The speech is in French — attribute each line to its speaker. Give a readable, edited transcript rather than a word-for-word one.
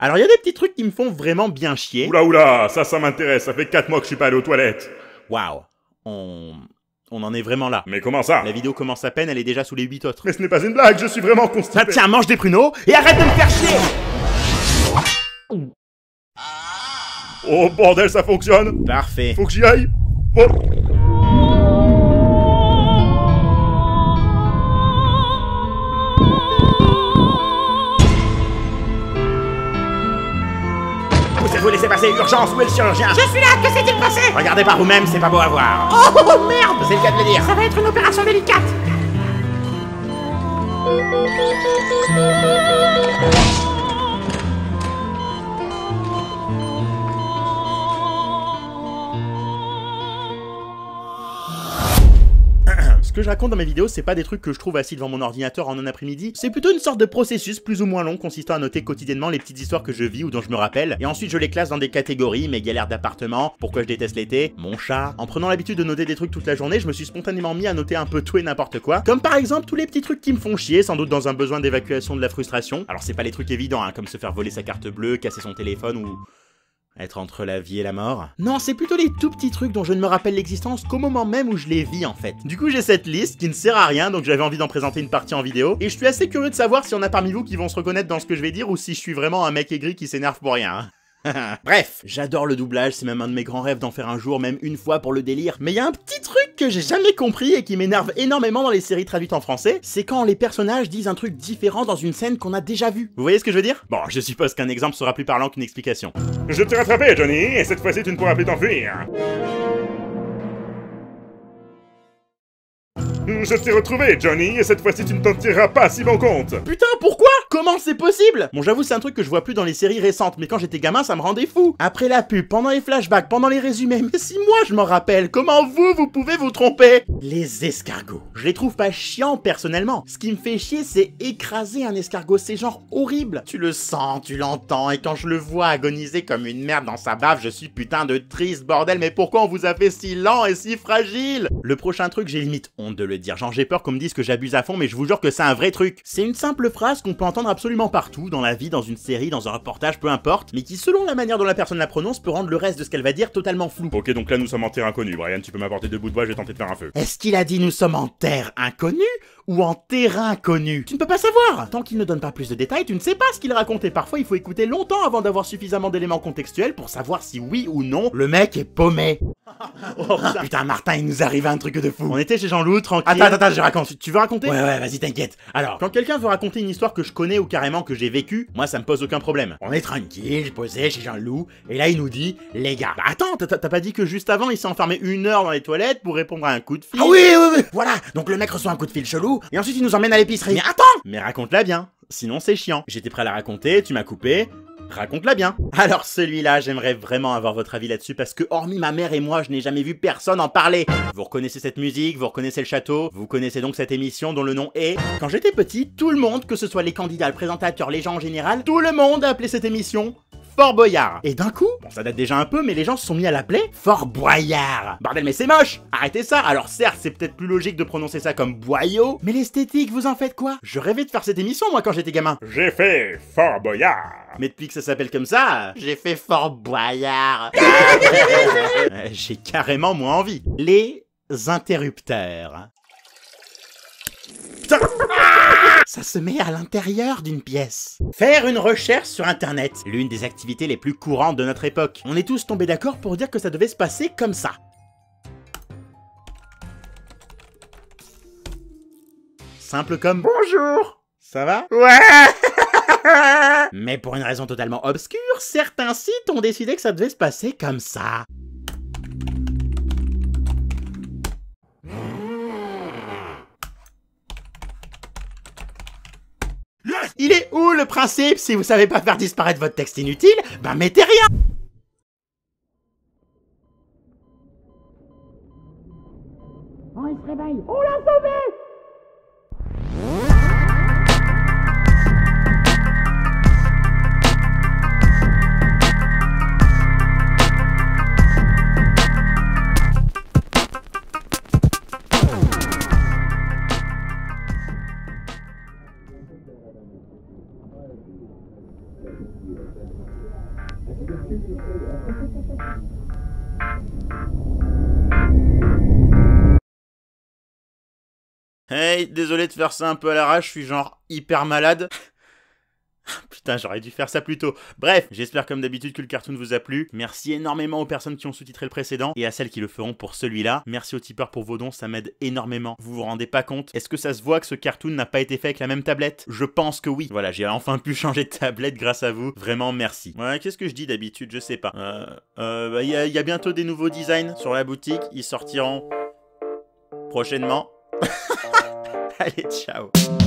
Speaker 1: Alors il y a des petits trucs qui me font vraiment bien chier.
Speaker 2: Oula, ça m'intéresse, ça fait 4 mois que je suis pas allé aux toilettes.
Speaker 1: Waouh, on en est vraiment là.
Speaker 2: Mais comment ça?
Speaker 1: La vidéo commence à peine, elle est déjà sous les 8 autres.
Speaker 2: Mais ce n'est pas une blague, je suis vraiment constipé.
Speaker 1: Ah tiens, mange des pruneaux et arrête de me faire chier.
Speaker 2: Oh bordel, ça fonctionne.
Speaker 1: Parfait.
Speaker 2: Faut que j'y aille. Oh.
Speaker 1: Vous laissez passer, urgence, où est le chirurgien?
Speaker 3: Je suis là, que s'est-il passé?
Speaker 1: Regardez par vous-même, c'est pas beau à voir.
Speaker 3: Oh merde!
Speaker 1: C'est le cas de le dire.
Speaker 3: Ça va être une opération délicate.
Speaker 1: Ce que je raconte dans mes vidéos, c'est pas des trucs que je trouve assis devant mon ordinateur en un après-midi, c'est plutôt une sorte de processus plus ou moins long consistant à noter quotidiennement les petites histoires que je vis ou dont je me rappelle, et ensuite je les classe dans des catégories, mes galères d'appartement, pourquoi je déteste l'été, mon chat. En prenant l'habitude de noter des trucs toute la journée, je me suis spontanément mis à noter un peu tout et n'importe quoi, comme par exemple tous les petits trucs qui me font chier, sans doute dans un besoin d'évacuation de la frustration. Alors c'est pas les trucs évidents, hein, comme se faire voler sa carte bleue, casser son téléphone ou... être entre la vie et la mort. Non, c'est plutôt les tout petits trucs dont je ne me rappelle l'existence qu'au moment même où je les vis en fait. Du coup, j'ai cette liste qui ne sert à rien, donc j'avais envie d'en présenter une partie en vidéo, et je suis assez curieux de savoir s'il y en a parmi vous qui vont se reconnaître dans ce que je vais dire ou si je suis vraiment un mec aigri qui s'énerve pour rien. Hein. Bref, j'adore le doublage, c'est même un de mes grands rêves d'en faire un jour, même une fois pour le délire. Mais il y a un petit truc que j'ai jamais compris et qui m'énerve énormément dans les séries traduites en français, c'est quand les personnages disent un truc différent dans une scène qu'on a déjà vue. Vous voyez ce que je veux dire? Bon, je suppose qu'un exemple sera plus parlant qu'une explication.
Speaker 2: Je t'ai rattrapé, Johnny, et cette fois-ci tu ne pourras plus t'enfuir. Je t'ai retrouvé, Johnny, et cette fois-ci tu ne t'en tireras pas si bon compte.
Speaker 1: Putain, pourquoi? Comment c'est possible? Bon, j'avoue, c'est un truc que je vois plus dans les séries récentes, mais quand j'étais gamin, ça me rendait fou. Après la pub, pendant les flashbacks, pendant les résumés, mais si moi je m'en rappelle, comment vous pouvez vous tromper? Les escargots. Je les trouve pas chiants personnellement. Ce qui me fait chier, c'est écraser un escargot, c'est genre horrible. Tu le sens, tu l'entends, et quand je le vois agoniser comme une merde dans sa bave, je suis putain de triste, bordel, mais pourquoi on vous a fait si lent et si fragile? Le prochain truc, j'ai limite honte de le dire, genre j'ai peur qu'on me dise que j'abuse à fond, mais je vous jure que c'est un vrai truc. C'est une simple phrase qu'on peut entendre absolument partout, dans la vie, dans une série, dans un reportage, peu importe, mais qui selon la manière dont la personne la prononce peut rendre le reste de ce qu'elle va dire totalement flou.
Speaker 2: Ok, donc là nous sommes en terre inconnue, Brian, tu peux m'apporter 2 bouts de bois, je vais tenter de faire un feu.
Speaker 1: Est-ce qu'il a dit nous sommes en terre inconnue ou en terrain connu? Tu ne peux pas savoir. Tant qu'il ne donne pas plus de détails, tu ne sais pas ce qu'il raconte et parfois il faut écouter longtemps avant d'avoir suffisamment d'éléments contextuels pour savoir si oui ou non le mec est paumé. Oh, putain Martin, il nous arrive un truc de fou. On était chez Jean-Loup, tranquille. Attends, je raconte. Tu veux raconter? Ouais, vas-y, t'inquiète. Alors, quand quelqu'un veut raconter une histoire que je connais ou carrément que j'ai vécue, moi ça me pose aucun problème. On est tranquille, je posais chez Jean-Loup, et là il nous dit, les gars, bah attends, t'as pas dit que juste avant il s'est enfermé 1 heure dans les toilettes pour répondre à un coup de fil? Ah oui, voilà. Donc le mec reçoit un coup de fil chelou, et ensuite il nous emmène à l'épicerie. Mais attends! Mais raconte-la bien, sinon c'est chiant. J'étais prêt à la raconter, tu m'as coupé. Raconte-la bien. Alors celui-là, j'aimerais vraiment avoir votre avis là-dessus parce que hormis ma mère et moi, je n'ai jamais vu personne en parler. Vous reconnaissez cette musique, vous reconnaissez le château, vous connaissez donc cette émission dont le nom est... Quand j'étais petit, tout le monde, que ce soit les candidats, le présentateur, les gens en général, tout le monde a appelé cette émission Fort Boyard. Et d'un coup, bon ça date déjà un peu, mais les gens se sont mis à l'appeler Fort Boyard. Bordel, mais c'est moche. Arrêtez ça. Alors certes, c'est peut-être plus logique de prononcer ça comme boyau, mais l'esthétique, vous en faites quoi? Je rêvais de faire cette émission moi quand j'étais gamin.
Speaker 2: J'ai fait Fort Boyard.
Speaker 1: Mais depuis que ça s'appelle comme ça, j'ai fait Fort Boyard. J'ai carrément moins envie. Les interrupteurs. Putain. Ça se met à l'intérieur d'une pièce. Faire une recherche sur internet, l'une des activités les plus courantes de notre époque. On est tous tombés d'accord pour dire que ça devait se passer comme ça. Simple comme bonjour. Ça va? Ouais. Mais pour une raison totalement obscure, certains sites ont décidé que ça devait se passer comme ça. Il est où le principe? Si vous savez pas faire disparaître votre texte inutile, ben mettez rien.
Speaker 3: Oh, il se réveille. On l'a sauvé.
Speaker 1: Hey, désolé de faire ça un peu à l'arrache, je suis genre hyper malade. Putain, j'aurais dû faire ça plus tôt. Bref, j'espère comme d'habitude que le cartoon vous a plu. Merci énormément aux personnes qui ont sous-titré le précédent et à celles qui le feront pour celui-là. Merci aux tipeurs pour vos dons, ça m'aide énormément. Vous vous rendez pas compte? Est-ce que ça se voit que ce cartoon n'a pas été fait avec la même tablette? Je pense que oui. Voilà, j'ai enfin pu changer de tablette grâce à vous. Vraiment, merci. Ouais, qu'est-ce que je dis d'habitude? Je sais pas. Il y a bientôt des nouveaux designs sur la boutique. Ils sortiront prochainement. Allez, ciao.